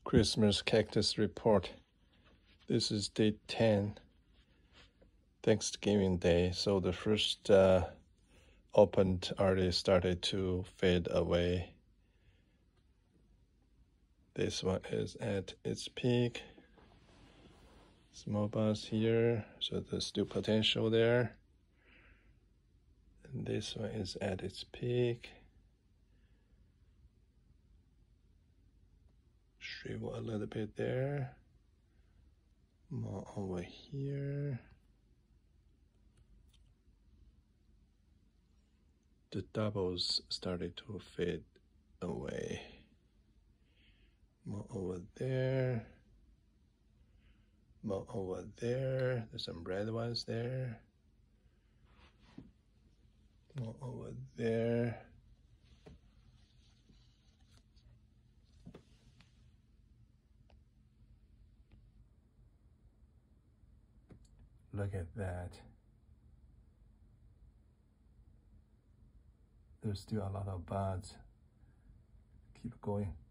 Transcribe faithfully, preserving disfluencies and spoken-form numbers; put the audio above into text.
Christmas cactus report. This is day ten, Thanksgiving Day. So the first uh, opened already started to fade away. This one is at its peak. Small buds here, so there's still potential there. And this one is at its peak. Shrivel a little bit there. More over here. The doubles started to fade away. More over there. More over there. There's some red ones there. More over there. Look at that. There's still a lot of buds. Keep going.